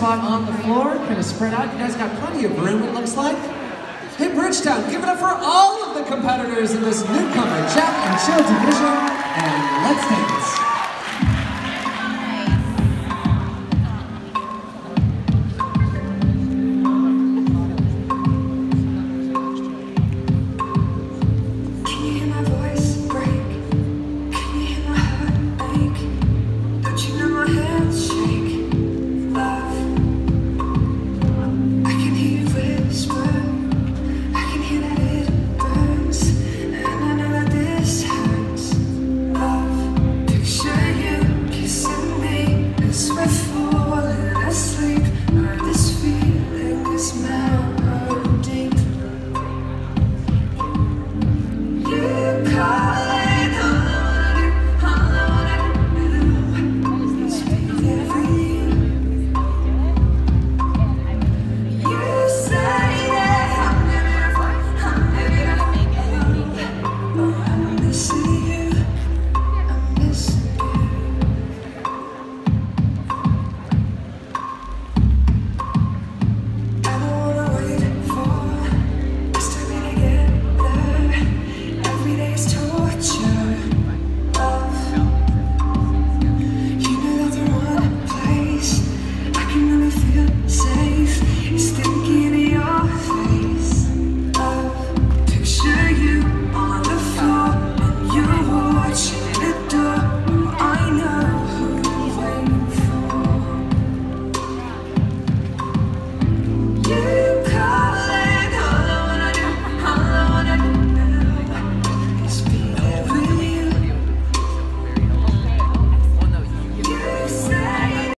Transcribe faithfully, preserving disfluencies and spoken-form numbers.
spot on the floor, kind of spread out. You guys got plenty of room, it looks like. Hey, Bridgetown, give it up for all of the competitors in this newcomer Jack and Jill division, and let's dance.